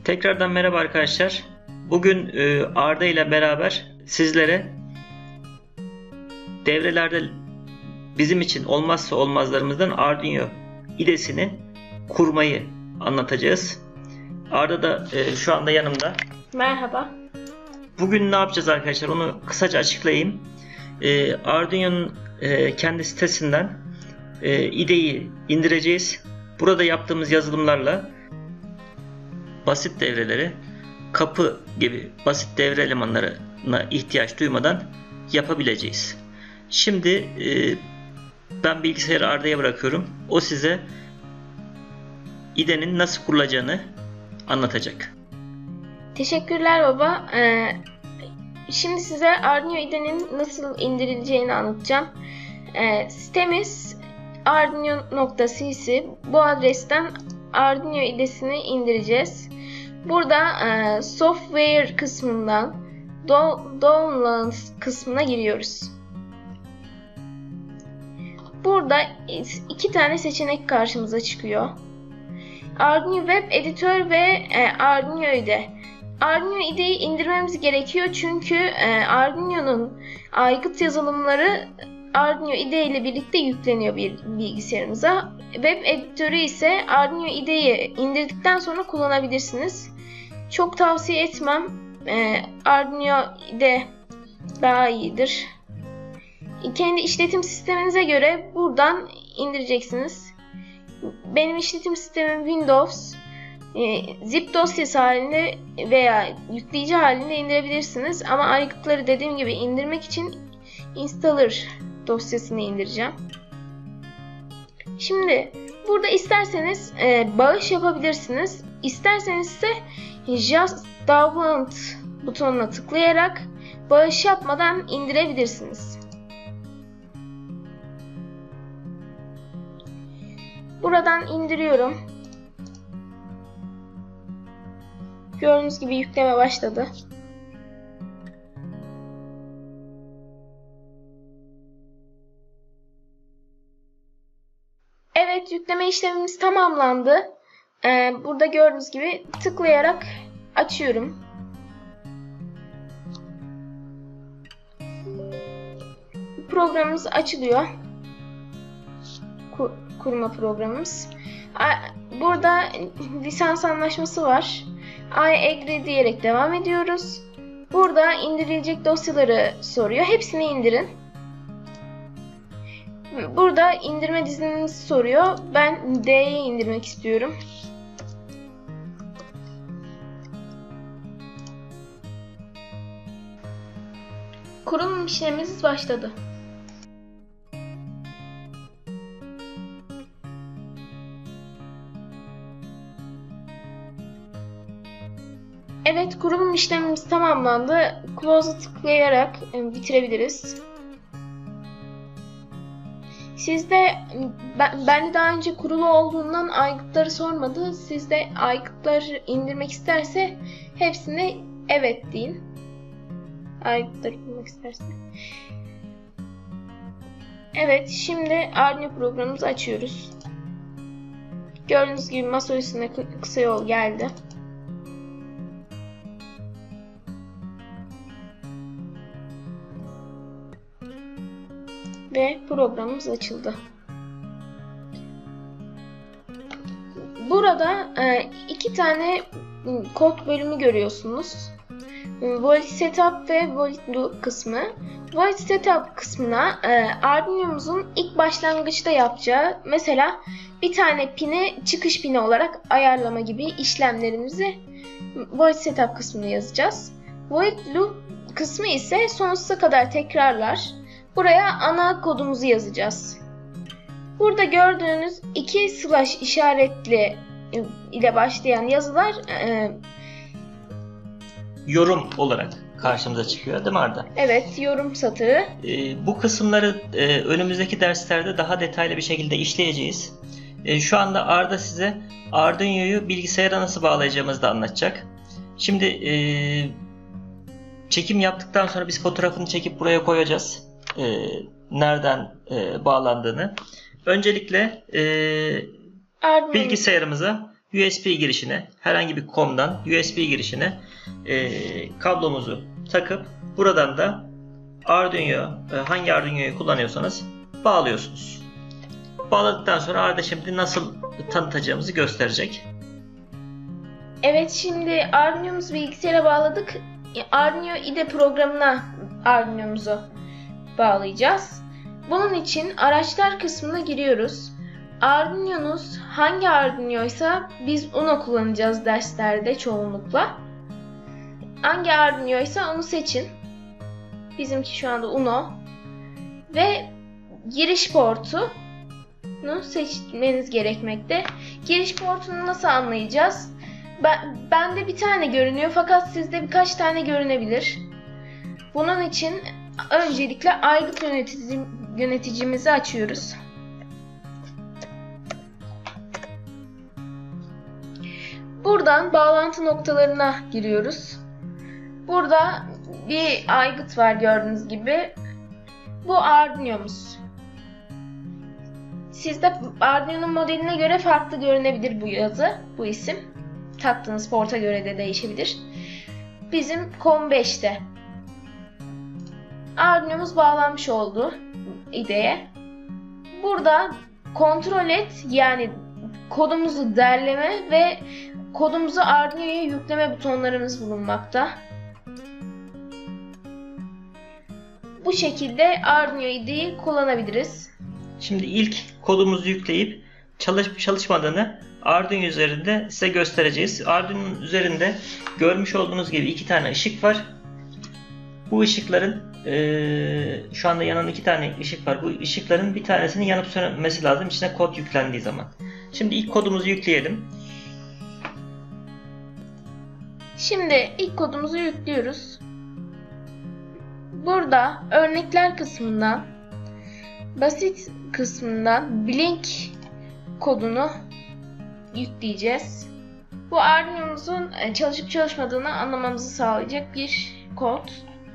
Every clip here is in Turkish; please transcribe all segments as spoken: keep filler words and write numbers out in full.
Tekrardan merhaba arkadaşlar. Bugün e, Arda ile beraber sizlere devrelerde bizim için olmazsa olmazlarımızdan Arduino idesini kurmayı anlatacağız. Arda da e, şu anda yanımda. Merhaba. Bugün ne yapacağız arkadaşlar? Onu kısaca açıklayayım. E, Arduino'nun e, kendi sitesinden e, ideyi indireceğiz. Burada yaptığımız yazılımlarla basit devreleri, kapı gibi basit devre elemanlarına ihtiyaç duymadan yapabileceğiz. Şimdi e, ben bilgisayarı Arda'ya bırakıyorum. O size idenin nasıl kurulacağını anlatacak. Teşekkürler baba. Ee, şimdi size Arduino idenin nasıl indirileceğini anlatacağım. Ee, sitemiz arduino nokta cc. Bu adresten Arduino idesini indireceğiz. Burada e, software kısmından download kısmına giriyoruz. Burada iki tane seçenek karşımıza çıkıyor. Arduino Web Editör ve e, Arduino IDE. Arduino IDE'yi indirmemiz gerekiyor çünkü e, Arduino'nun aygıt yazılımları Arduino IDE ile birlikte yükleniyor bir bilgisayarımıza. Web editörü ise Arduino IDE'yi indirdikten sonra kullanabilirsiniz. Çok tavsiye etmem. E, Arduino IDE daha iyidir. Kendi işletim sisteminize göre buradan indireceksiniz. Benim işletim sistemim Windows. E, zip dosyası halinde veya yükleyici halinde indirebilirsiniz. Ama aygıtları dediğim gibi indirmek için installer dosyasını indireceğim. Şimdi burada isterseniz e, bağış yapabilirsiniz. İsterseniz ise Just Download butonuna tıklayarak bağış yapmadan indirebilirsiniz. Buradan indiriyorum. Gördüğünüz gibi yükleme başladı. Evet, yükleme işlemimiz tamamlandı. Ee, burada gördüğünüz gibi tıklayarak açıyorum. Programımız açılıyor. Kur, kurma programımız. Burada lisans anlaşması var. I agree diyerek devam ediyoruz. Burada indirilecek dosyaları soruyor. Hepsini indirin. Burada indirme dizininizi soruyor. Ben D'yi indirmek istiyorum. Kurulum işlemimiz başladı. Evet, kurulum işlemimiz tamamlandı. Close'a tıklayarak bitirebiliriz. Sizde ben, ben de daha önce kurulu olduğundan aygıtları sormadı. Sizde aygıtları indirmek isterse hepsine evet deyin. Aygıtları indirmek isterse. Evet, şimdi Arduino programımızı açıyoruz. Gördüğünüz gibi masa üstüne kısa yol geldi. Ve programımız açıldı. Burada iki tane kod bölümü görüyorsunuz. Void Setup ve Void Loop kısmı. Void Setup kısmına Arduino'muzun ilk başlangıçta yapacağı, mesela bir tane pini çıkış pini olarak ayarlama gibi işlemlerimizi Void Setup kısmına yazacağız. Void Loop kısmı ise sonsuza kadar tekrarlar. Buraya ana kodumuzu yazacağız. Burada gördüğünüz iki slash işaretli ile başlayan yazılar e, yorum olarak karşımıza çıkıyor, değil mi Arda? Evet, yorum satırı. E, bu kısımları e, önümüzdeki derslerde daha detaylı bir şekilde işleyeceğiz. E, şu anda Arda size Arduino'yu bilgisayara nasıl bağlayacağımızı da anlatacak. Şimdi e, çekim yaptıktan sonra biz fotoğrafını çekip buraya koyacağız. E, nereden e, bağlandığını. Öncelikle e, bilgisayarımıza U S B girişine, herhangi bir komdan U S B girişine e, kablomuzu takıp buradan da Arduino, e, hangi Arduino'yu kullanıyorsanız bağlıyorsunuz. Bağladıktan sonra Arda şimdi nasıl tanıtacağımızı gösterecek. Evet, şimdi Arduino'muzu bilgisayara bağladık. Arduino I D E programına Arduino'muzu bağlayacağız. Bunun için araçlar kısmına giriyoruz. Arduino'nuz hangi Arduino'ysa biz Uno kullanacağız derslerde çoğunlukla. Hangi Arduino'ysa onu seçin. Bizimki şu anda Uno. Ve giriş portunu seçmeniz gerekmekte. Giriş portunu nasıl anlayacağız? Ben, bende bir tane görünüyor fakat sizde birkaç tane görünebilir. Bunun için öncelikle aygıt yönetici, yöneticimizi açıyoruz. Buradan bağlantı noktalarına giriyoruz. Burada bir aygıt var gördüğünüz gibi. Bu Arduino'muz. Sizde Arduino'nun modeline göre farklı görünebilir bu yazı, bu isim. Taktığınız porta göre de değişebilir. Bizim COM beşte. Arduino'muz bağlanmış oldu I D E'ye. Burada kontrol et, yani kodumuzu derleme ve kodumuzu Arduino'ya yükleme butonlarımız bulunmakta. Bu şekilde Arduino I D E'yi kullanabiliriz. Şimdi ilk kodumuzu yükleyip çalışıp çalışmadığını Arduino üzerinde size göstereceğiz. Arduino'nun üzerinde görmüş olduğunuz gibi iki tane ışık var. Bu ışıkların ee, şu anda yanan iki tane ışık var. Bu ışıkların bir tanesinin yanıp sönmesi lazım içine kod yüklendiği zaman. Şimdi ilk kodumuzu yükleyelim. Şimdi ilk kodumuzu yüklüyoruz. Burada örnekler kısmından, basit kısmından Blink kodunu yükleyeceğiz. Bu Arduino'muzun çalışıp çalışmadığını anlamamızı sağlayacak bir kod.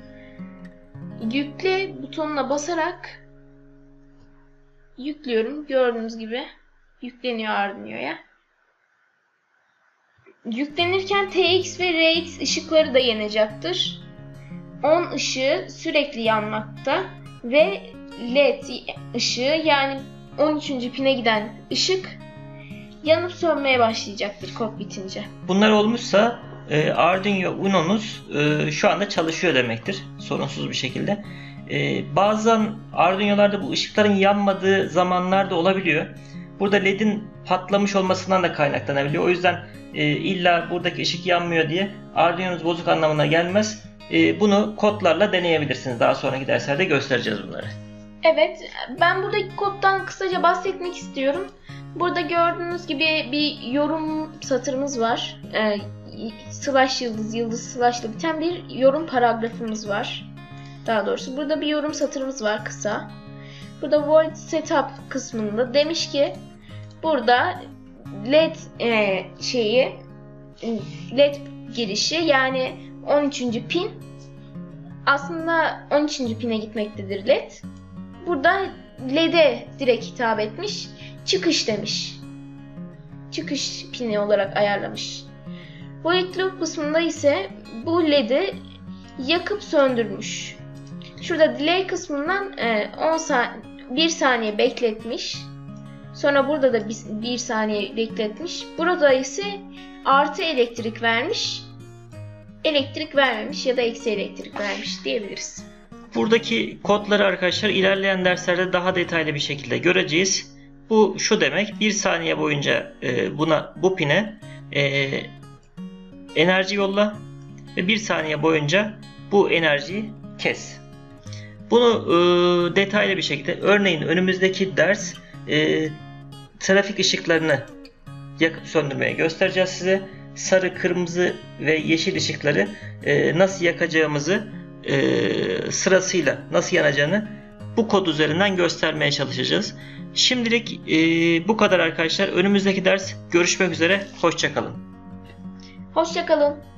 Yükle butonuna basarak yüklüyorum. Gördüğünüz gibi yükleniyor Arduino'ya. Yüklenirken T X ve R X ışıkları da yanacaktır. on ışığı sürekli yanmakta ve L E D ışığı, yani on üçüncü pine giden ışık yanıp sönmeye başlayacaktır kod bitince. Bunlar olmuşsa e, Arduino Uno'nuz e, şu anda çalışıyor demektir. Sorunsuz bir şekilde. E, bazen Arduino'larda bu ışıkların yanmadığı zamanlar da olabiliyor. Burada L E D'in patlamış olmasından da kaynaklanabiliyor. O yüzden e, illa buradaki ışık yanmıyor diye Arduino'nuz bozuk anlamına gelmez. E, bunu kodlarla deneyebilirsiniz. Daha sonraki derslerde göstereceğiz bunları. Evet, ben buradaki koddan kısaca bahsetmek istiyorum. Burada gördüğünüz gibi bir yorum satırımız var. Ee, slash yıldız, yıldız slash ile biten bir yorum paragrafımız var. Daha doğrusu burada bir yorum satırımız var kısa. Burada void setup kısmında demiş ki burada L E D e, şeyi L E D girişi, yani on üçüncü pin aslında on üçüncü pine gitmektedir L E D. Burada L E D'e direkt hitap etmiş. Çıkış demiş. Çıkış pini olarak ayarlamış. Void loop kısmında ise bu L E D'i yakıp söndürmüş. Şurada delay kısmından on saniye, bir saniye bekletmiş. Sonra burada da bir saniye bekletmiş. Burada ise artı elektrik vermiş. Elektrik vermemiş ya da eksi elektrik vermiş diyebiliriz. Buradaki kodları arkadaşlar ilerleyen derslerde daha detaylı bir şekilde göreceğiz. Bu şu demek: bir saniye boyunca e, buna bu pine e, enerji yolla ve bir saniye boyunca bu enerjiyi kes. Bunu e, detaylı bir şekilde, örneğin önümüzdeki ders e, trafik ışıklarını yakıp söndürmeye göstereceğiz size. Sarı, kırmızı ve yeşil ışıkları e, nasıl yakacağımızı e, sırasıyla nasıl yanacağını bu kod üzerinden göstermeye çalışacağız. Şimdilik e, bu kadar arkadaşlar. Önümüzdeki ders görüşmek üzere. Hoşça kalın. Hoşça kalın.